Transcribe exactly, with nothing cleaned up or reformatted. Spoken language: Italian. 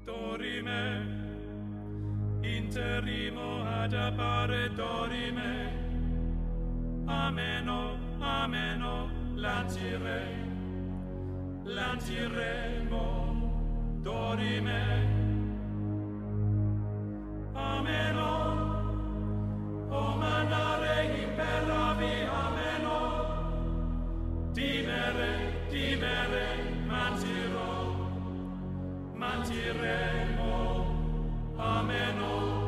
dorime, interimo ad appare dorime, ameno, ameno, lancire, lanciremo, dorime, ameno, o manare imperavi, ameno, dimere, dimere, mantirò, mantiremo, ameno.